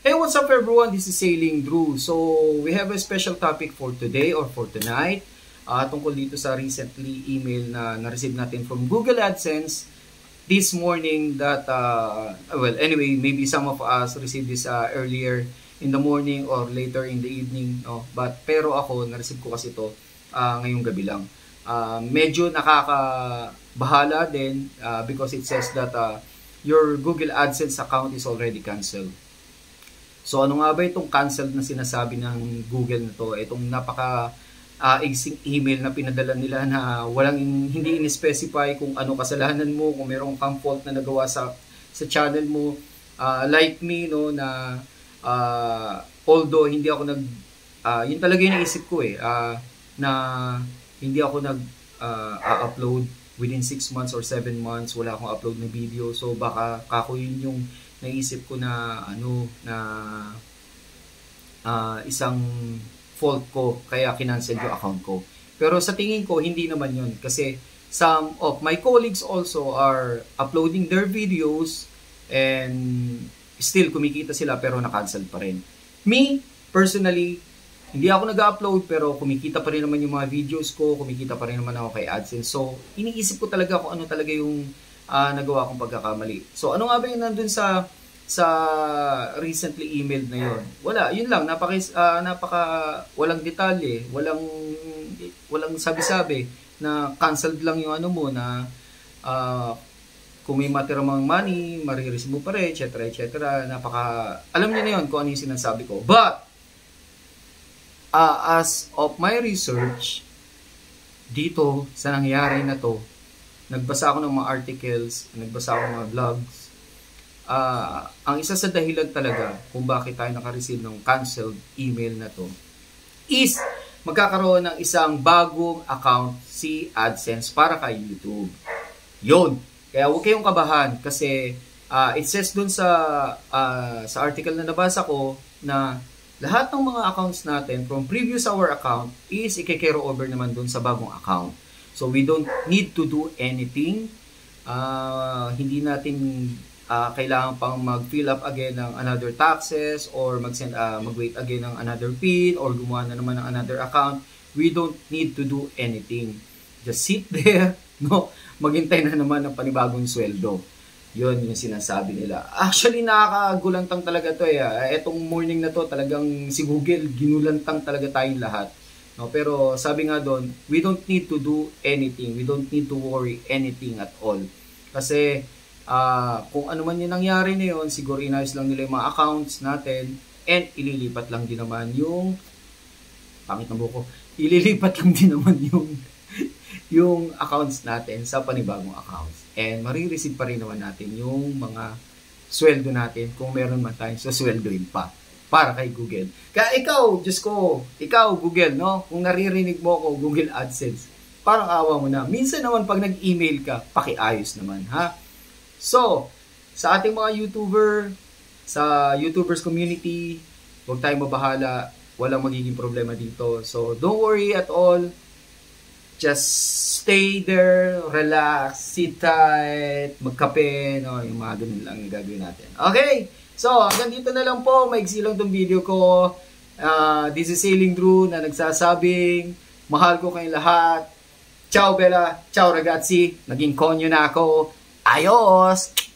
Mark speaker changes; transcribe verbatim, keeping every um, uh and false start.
Speaker 1: Hey, what's up everyone? This is Sailing Drew. So, we have a special topic for today or for tonight uh, tungkol dito sa recently email na na-receive natin from Google AdSense this morning that, uh, well, anyway, maybe some of us received this uh, earlier in the morning or later in the evening. No? But, pero ako, na-receive ko kasi ito uh, ngayong gabi lang. Uh, medyo nakakabahala din uh, because it says that uh, your Google AdSense account is already canceled. So ano nga ba itong canceled na sinasabi ng Google na to? Itong napaka uh, exing email na pinadala nila na walang in, hindi in-specify kung ano kasalanan mo, kung mayroong kang fault na nagawa sa sa channel mo. Uh, like me, no, na uh, although hindi ako nag uh, yun talaga yung naisip ko eh, uh, na hindi ako nag uh, upload within six months or seven months, wala akong upload na video. So baka kako yun yung naisip ko na ano na uh, isang fault ko kaya kinancel yung account ko. Pero sa tingin ko hindi naman yun kasi some of my colleagues also are uploading their videos and still kumikita sila pero na-cancel pa rin. Me personally, hindi ako nag-upload pero kumikita pa rin naman yung mga videos ko, kumikita pa rin naman ako kay AdSense. So iniisip ko talaga kung ano talaga yung Uh, nagawa kong pagkakamali. So, ano nga ba yung nandun sa sa recently emailed na yon? Wala, yun lang. Napaka, uh, napaka walang detalye, walang walang sabi-sabi na canceled lang yung ano mo na uh, kung may matira mang money, marireceive mo pa rin, et cetera, et cetera. Napaka, alam niyo na yun kung ano yung sinasabi ko. But, uh, as of my research, dito sa nangyari na to, nagbasa ako ng mga articles, nagbasa ako ng mga vlogs. Uh, ang isa sa dahilan talaga kung bakit tayo naka-receive ng canceled email na to is magkakaroon ng isang bagong account si AdSense para kay YouTube. Yun. Kaya huwag kayong kabahan kasi uh, it says dun sa, uh, sa article na nabasa ko na lahat ng mga accounts natin from previous our account is i-carry over naman dun sa bagong account. So, we don't need to do anything. Uh, hindi natin uh, kailangan pang mag-fill up again ng another taxes or mag-send, uh, mag-wait again ng another PIN or gumawa na naman ng another account. We don't need to do anything. Just sit there, no? Maghintay na naman ng panibagong sweldo. Yun yung sinasabi nila. Actually, nakakagulantang talaga to eh. Etong morning na to, talagang si Google, ginulantang talaga tayong lahat. No, pero sabi nga doon, we don't need to do anything. We don't need to worry anything at all. Kasi uh, kung ano man yung nangyari na yun, siguro inayos lang nila yung mga accounts natin and ililipat lang din naman yung pangit ng buko. Ililipat lang din naman yung yung accounts natin sa panibagong accounts. And marireceive pa rin naman natin yung mga sweldo natin kung meron man tayong susweldoin pa para kay Google. Kaya ikaw, Diyos ko, ikaw Google, no? Kung naririnig mo ako, Google AdSense, parang awa mo na. Minsan naman pag nag-email ka, pakiayos naman, ha? So, sa ating mga YouTuber, sa YouTubers community, huwag tayong mabahala, walang magiging problema dito. So, don't worry at all. Just stay there, relax, sit tight, magkape, no? Yung mga ganun lang yung gagawin natin. Okay? So, hanggang dito na lang po. Maiksi lang itong video ko. Uh, this is Sailing Drew na nagsasabing, mahal ko kayong lahat. Ciao Bella, ciao ragazzi. Naging konyo na ako. Ayos!